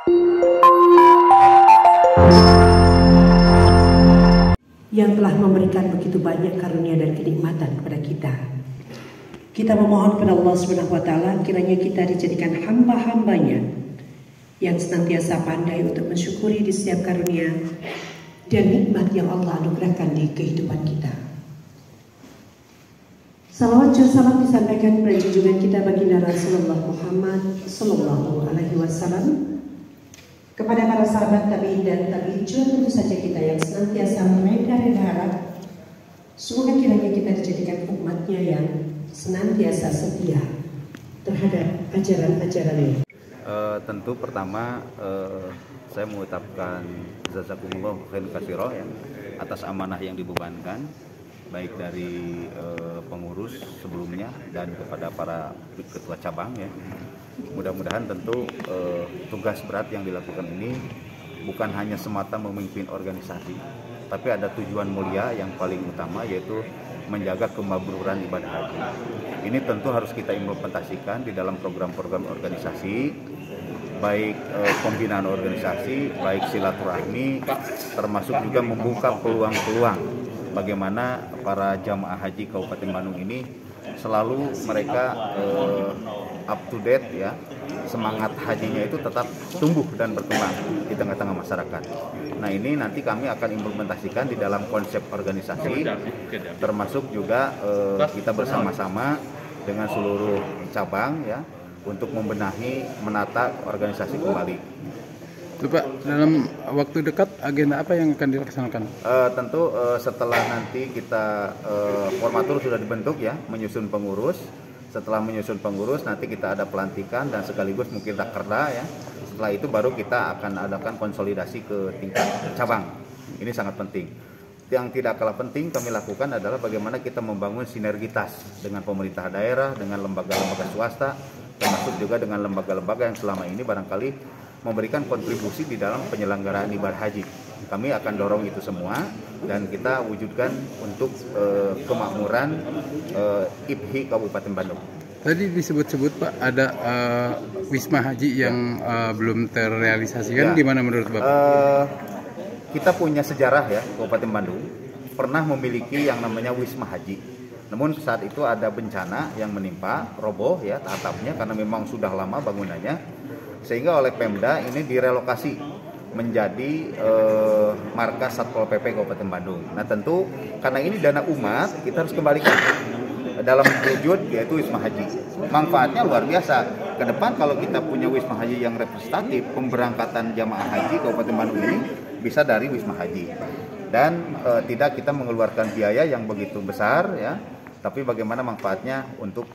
yang telah memberikan begitu banyak karunia dan kenikmatan kepada kita. Kita memohon kepada Allah Subhanahu wa taala kiranya kita dijadikan hamba-hambanya yang senantiasa pandai untuk mensyukuri di setiap karunia dan nikmat yang Allah anugerahkan di kehidupan kita. Salawat dan salam disampaikan kepada junjungan kita baginda Rasulullah Muhammad Sallallahu Alaihi Wasallam, kepada para sahabat tabi'in dan tabi'in, tentu saja kita yang senantiasa mereda-reda harap semoga kiranya kita dijadikan umatnya yang senantiasa setia terhadap ajaran-ajarannya. Tentu pertama saya mengucapkan jazakumullah khairan katsiran ya, atas amanah yang dibebankan baik dari pengurus sebelumnya dan kepada para ketua cabang ya. Mudah-mudahan tentu tugas berat yang dilakukan ini bukan hanya semata memimpin organisasi, tapi ada tujuan mulia yang paling utama, yaitu menjaga kemakmuran ibadah haji. Ini tentu harus kita implementasikan di dalam program-program organisasi, baik pembinaan organisasi, baik silaturahmi, termasuk juga membuka peluang-peluang bagaimana para jamaah haji Kabupaten Bandung ini selalu mereka up to date ya, semangat hajinya itu tetap tumbuh dan berkembang di tengah-tengah masyarakat. Nah, ini nanti kami akan implementasikan di dalam konsep organisasi, termasuk juga kita bersama-sama dengan seluruh cabang ya untuk membenahi, menata organisasi kembali. Pak, dalam waktu dekat agenda apa yang akan dilaksanakan? Tentu setelah nanti kita formatur sudah dibentuk ya, menyusun pengurus. Setelah menyusun pengurus nanti kita ada pelantikan dan sekaligus mungkin rakerda ya. Setelah itu baru kita akan adakan konsolidasi ke tingkat cabang. Ini sangat penting. Yang tidak kalah penting kami lakukan adalah bagaimana kita membangun sinergitas dengan pemerintah daerah, dengan lembaga-lembaga swasta, termasuk juga dengan lembaga-lembaga yang selama ini barangkali memberikan kontribusi di dalam penyelenggaraan ibadah haji. Kami akan dorong itu semua dan kita wujudkan untuk kemakmuran IPHI Kabupaten Bandung. Tadi disebut-sebut Pak ada Wisma Haji yang belum terrealisasikan, ya. Gimana menurut Bapak? Kita punya sejarah ya, Kabupaten Bandung pernah memiliki yang namanya Wisma Haji. Namun saat itu ada bencana yang menimpa, roboh ya atapnya karena memang sudah lama bangunannya, sehingga oleh Pemda ini direlokasi menjadi markas Satpol PP Kabupaten Bandung. Nah tentu karena ini dana umat, kita harus kembalikan dalam wujud yaitu Wisma Haji. Manfaatnya luar biasa. Ke depan kalau kita punya Wisma Haji yang representatif, pemberangkatan jamaah haji Kabupaten Bandung ini bisa dari Wisma Haji. Dan tidak kita mengeluarkan biaya yang begitu besar ya, tapi bagaimana manfaatnya untuk